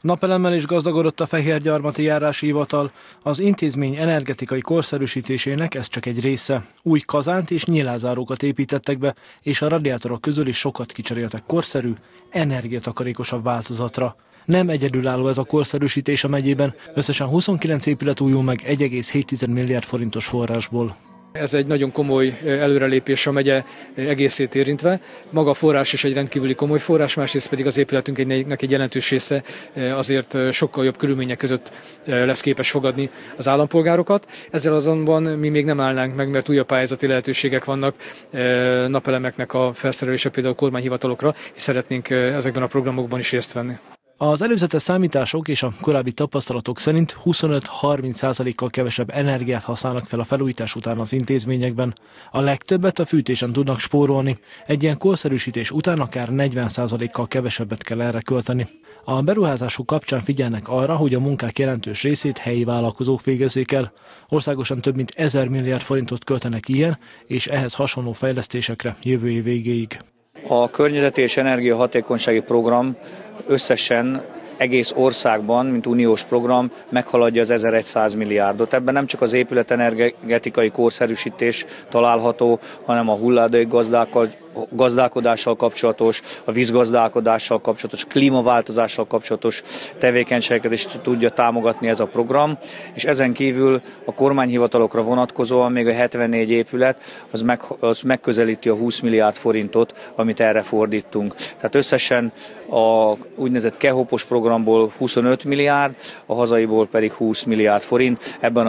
Napelemmel is gazdagodott a Fehérgyarmati Járási Hivatal. Az intézmény energetikai korszerűsítésének ez csak egy része. Új kazánt és nyílázárókat építettek be, és a radiátorok közül is sokat kicseréltek korszerű, energiatakarékosabb változatra. Nem egyedülálló ez a korszerűsítés a megyében, összesen 29 épület újul meg 1,7 milliárd forintos forrásból. Ez egy nagyon komoly előrelépés a megye egészét érintve. Maga a forrás is egy rendkívüli komoly forrás, másrészt pedig az épületünknek egy jelentős része azért sokkal jobb körülmények között lesz képes fogadni az állampolgárokat. Ezzel azonban mi még nem állnánk meg, mert újabb pályázati lehetőségek vannak napelemeknek a felszerelése például kormányhivatalokra, és szeretnénk ezekben a programokban is részt venni. Az előzetes számítások és a korábbi tapasztalatok szerint 25-30%-kal kevesebb energiát használnak fel a felújítás után az intézményekben. A legtöbbet a fűtésen tudnak spórolni. Egy ilyen korszerűsítés után akár 40%-kal kevesebbet kell erre költeni. A beruházások kapcsán figyelnek arra, hogy a munkák jelentős részét helyi vállalkozók végezzék el. Országosan több mint 1000 milliárd forintot költenek ilyen és ehhez hasonló fejlesztésekre jövő év végéig. A környezeti és energiahatékonysági program összesen egész országban, mint uniós program, meghaladja az 1100 milliárdot. Ebben nem csak az épületenergetikai korszerűsítés található, hanem a hulladék gazdálkodással kapcsolatos, a vízgazdálkodással kapcsolatos, klímaváltozással kapcsolatos tevékenységeket is tudja támogatni ez a program, és ezen kívül a kormányhivatalokra vonatkozóan még a 74 épület az megközelíti a 20 milliárd forintot, amit erre fordítunk. Tehát összesen a úgynevezett KEHOP-os programból 25 milliárd, a hazaiból pedig 20 milliárd forint ebben a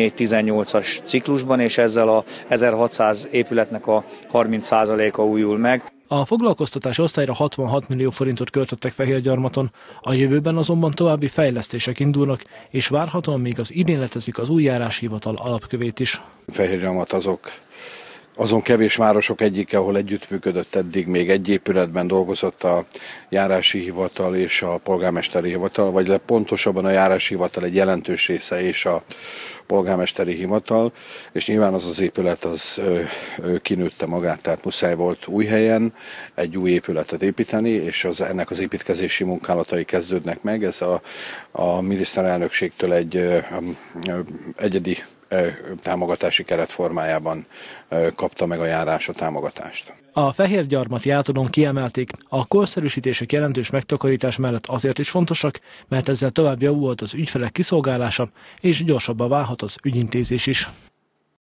14-18-as ciklusban, és ezzel a 1600 épületnek a 30%-a újul meg. A foglalkoztatási osztályra 66 millió forintot költöttek Fehérgyarmaton, a jövőben azonban további fejlesztések indulnak, és várhatóan még az idén leteszik az új járási hivatal alapkövét is. Fehérgyarmat azon kevés városok egyike, ahol együttműködött eddig, még egy épületben dolgozott a járási hivatal és a polgármesteri hivatal, vagy pontosabban a járási hivatal egy jelentős része és a polgármesteri hivatal, és nyilván az épület kinőtte magát, tehát muszáj volt új helyen egy új épületet építeni, és ennek az építkezési munkálatai kezdődnek meg. Ez a miniszterelnökségtől egy egyedi támogatási keret formájában kapta meg a járás a támogatást. A Fehérgyarmati átadón kiemelték, a korszerűsítések jelentős megtakarítás mellett azért is fontosak, mert ezzel tovább javult az ügyfelek kiszolgálása, és gyorsabban válhat az ügyintézés is.